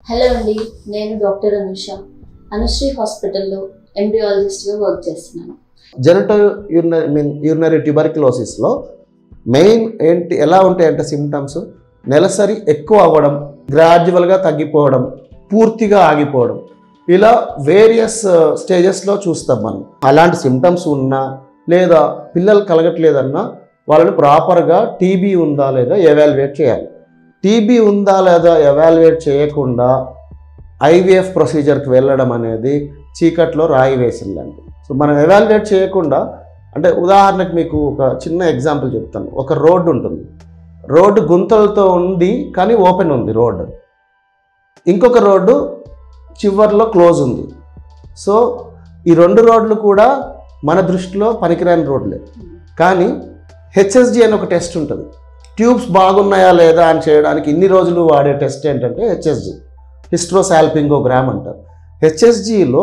Hello అండి, నేను doctor Anusri హాస్పిటల్లో ఎంబ్రియాలజిస్ట్గా వర్క్ చేస్తున్నాను. జెనిటల్ యూరినరీ ట్యూబర్క్యులోసిస్లో మెయిన్ ఏంటి ఎలా ఉంటాయంటే సిమ్టమ్స్ నెలసరి ఎక్కువ అవ్వడం, గ్రాడ్యువల్గా తగ్గిపోవడం, పూర్తిగా ఆగిపోవడం, ఇలా వేరియస్ స్టేజెస్లో చూస్తాం మనం. అలాంటి సిమ్టమ్స్ ఉన్నా లేదా పిల్లలు కలగట్లేదన్నా వాళ్ళని ప్రాపర్గా టీబీ ఉందా లేదా ఎవాల్యుయేట్ చేయాలి. టీబీ ఉందా లేదా ఎవాల్యుయేట్ చేయకుండా ఐవీఎఫ్ ప్రొసీజర్కి వెళ్ళడం అనేది చీకట్లో రాయి వేసిందండి. సో మనం ఎవాల్యుయేట్ చేయకుండా, అంటే ఉదాహరణకు మీకు ఒక చిన్న ఎగ్జాంపుల్ చెప్తాను. ఒక రోడ్డు ఉంటుంది, రోడ్డు గుంతలతో ఉంది కానీ ఓపెన్ ఉంది రోడ్డు. ఇంకొక రోడ్డు చివర్లో క్లోజ్ ఉంది. సో ఈ రెండు రోడ్లు కూడా మన దృష్టిలో పనికిరాని రోడ్లే. కానీ హెచ్ఎస్జి అని ఒక టెస్ట్ ఉంటుంది. ట్యూబ్స్ బాగున్నాయా లేదా అని చేయడానికి ఇన్ని రోజులు వాడే టెస్ట్ ఏంటంటే హెచ్ఎస్జి, హిస్ట్రోసాల్పింగోగ్రామ్ అంటారు. హెచ్ఎస్జిలో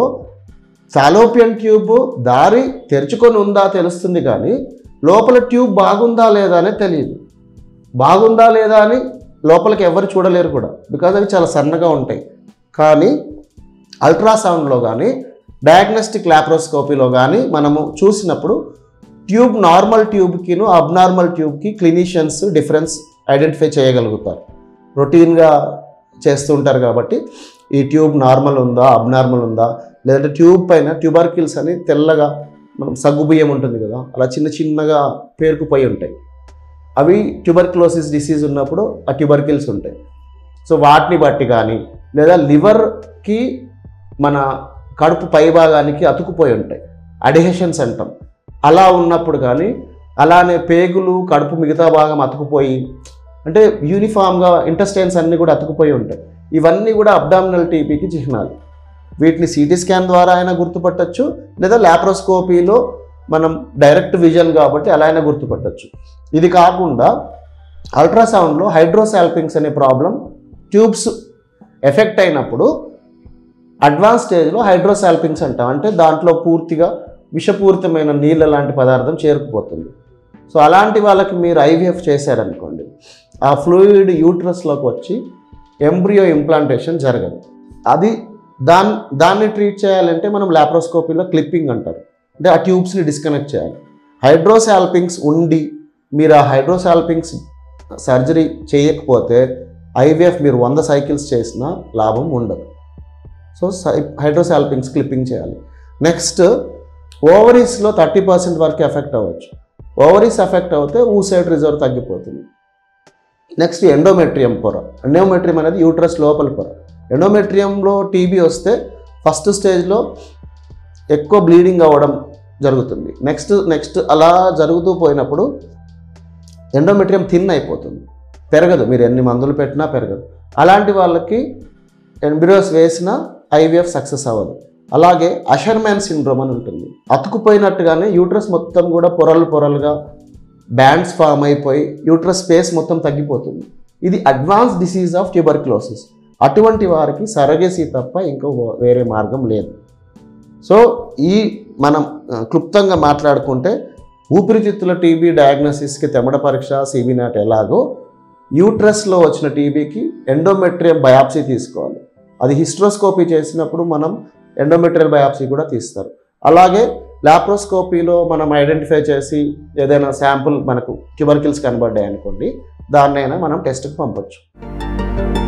ఫాలోపియన్ ట్యూబ్ దారి తెరుచుకొని ఉందా తెలుస్తుంది, కానీ లోపల ట్యూబ్ బాగుందా లేదా అనేది తెలియదు. బాగుందా లేదా అని లోపలికి ఎవరు చూడలేరు కూడా, బికాజ్ అవి చాలా సన్నగా ఉంటాయి. కానీ అల్ట్రాసౌండ్లో కానీ డయాగ్నోస్టిక్ లాప్రోస్కోపీలో కానీ మనము చూసినప్పుడు ట్యూబ్ నార్మల్ ట్యూబ్కిను అబ్నార్మల్ ట్యూబ్కి క్లినిషియన్స్ డిఫరెన్స్ ఐడెంటిఫై చేయగలుగుతారు. రొటీన్గా చేస్తూ ఉంటారు కాబట్టి ఈ ట్యూబ్ నార్మల్ ఉందా అబ్నార్మల్ ఉందా, లేదంటే ట్యూబ్ పైన ట్యూబర్కిల్స్ అని తెల్లగా మనం సగ్గుబియ్యం ఉంటుంది కదా, అలా చిన్న చిన్నగా పేరుకుపోయి ఉంటాయి. అవి ట్యూబర్క్యులోసిస్ డిసీజ్ ఉన్నప్పుడు ఆ ట్యూబర్కిల్స్ ఉంటాయి. సో వాటిని బట్టి కానీ, లేదా లివర్కి మన కడుపు పై భాగానికి అతుకుపోయి ఉంటాయి, అడిహెషన్స్ అంటాం. అలా ఉన్నప్పుడు కానీ, అలానే పేగులు కడుపు మిగతా భాగం అతుకుపోయి, అంటే యూనిఫామ్గా ఇంటెస్టైన్స్ అన్నీ కూడా అతుకుపోయి ఉంటాయి. ఇవన్నీ కూడా అబ్డామినల్ టీబీకి చిహ్నాలు. వీటిని సిటీ స్కాన్ ద్వారా అయినా గుర్తుపట్టచ్చు, లేదా లాప్రోస్కోపీలో మనం డైరెక్ట్ విజన్ కాబట్టి అలా అయినా గుర్తుపట్టచ్చు. ఇది కాకుండా అల్ట్రాసౌండ్లో హైడ్రోసాల్పింగ్స్ అనే ప్రాబ్లం ట్యూబ్స్ ఎఫెక్ట్ అయినప్పుడు అడ్వాన్స్ స్టేజ్లో హైడ్రోసాల్పింగ్స్ అంటాం. అంటే దాంట్లో పూర్తిగా విషపూరితమైన నీళ్ళ లాంటి పదార్థం చేరుకుపోతుంది. సో అలాంటి వాళ్ళకి మీరు ఐవీఎఫ్ చేశారనుకోండి, ఆ ఫ్లూయిడ్ యూట్రస్లోకి వచ్చి ఎంబ్రియో ఇంప్లాంటేషన్ జరగదు. అది దాన్ని ట్రీట్ చేయాలంటే మనం లాప్రోస్కోపీలో క్లిప్పింగ్ అంటారు, అంటే ఆ ట్యూబ్స్ని డిస్కనెక్ట్ చేయాలి. హైడ్రోసాల్పింగ్స్ ఉండి మీరు ఆ హైడ్రోసాల్పింగ్స్ సర్జరీ చేయకపోతే ఐవీఎఫ్ మీరు 100 సైకిల్స్ చేసినా లాభం ఉండదు. సో హైడ్రోసాల్పింగ్స్ క్లిప్పింగ్ చేయాలి. నెక్స్ట్ ఓవరీస్లో 30% వరకు ఎఫెక్ట్ అవ్వచ్చు. ఓవరీస్ ఎఫెక్ట్ అవుతే ఊసైడ్ రిజర్వ్ తగ్గిపోతుంది. నెక్స్ట్ ఎండోమెట్రియం పొర. ఎండోమెట్రియం అనేది యూట్రస్ లోపల పొర. ఎండోమెట్రియంలో టీబీ వస్తే ఫస్ట్ స్టేజ్లో ఎక్కువ బ్లీడింగ్ అవ్వడం జరుగుతుంది. నెక్స్ట్ అలా జరుగుతూ పోయినప్పుడు ఎండోమెట్రియం థిన్ అయిపోతుంది, పెరగదు. మీరు ఎన్ని మందులు పెట్టినా పెరగదు. అలాంటి వాళ్ళకి ఎంబ్రియోస్ వేసినా ఐవీఎఫ్ సక్సెస్ అవ్వదు. అలాగే అషర్మ్యాన్ సిండ్రోమ్ అని ఉంటుంది. అతుకుపోయినట్టుగానే యూట్రస్ మొత్తం కూడా పొరలుగా బ్యాండ్స్ ఫామ్ అయిపోయి యూట్రస్ స్పేస్ మొత్తం తగ్గిపోతుంది. ఇది అడ్వాన్స్ డిసీజ్ ఆఫ్ ట్యూబర్క్యులోసిస్. అటువంటి వారికి సరగేసి తప్ప ఇంకో వేరే మార్గం లేదు. సో మనం క్లుప్తంగా మాట్లాడుకుంటే ఊపిరితిత్తుల టీబీ డయాగ్నోసిస్కి తెమ్మడ పరీక్ష, సిబినాట్ ఎలాగో యూట్రస్లో వచ్చిన టీబీకి ఎండోమెట్రియం బయాప్సీ తీసుకోవాలి. అది హిస్ట్రోస్కోపీ చేసినప్పుడు మనం ఎండోమెట్రియల్ బయాప్సీ కూడా తీస్తారు. అలాగే లాప్రోస్కోపీలో మనం ఐడెంటిఫై చేసి ఏదైనా శాంపుల్ మనకు ట్యూబర్కిల్స్ కనబడ్డాయి అనుకోండి, దాన్నైనా మనం టెస్ట్కి పంపొచ్చు.